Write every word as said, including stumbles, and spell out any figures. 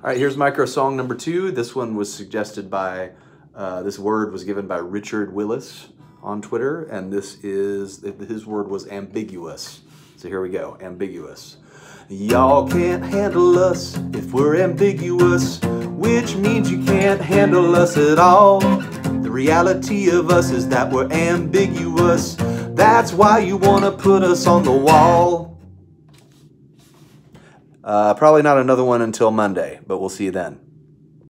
All right, here's micro song number two. This one was suggested by, uh, this word was given by Richard Willis on Twitter, and this is, his word was ambiguous. So here we go, ambiguous. Y'all can't handle us if we're ambiguous, which means you can't handle us at all. The reality of us is that we're ambiguous. That's why you want to put us on the wall. Uh, probably not another one until Monday, but we'll see you then.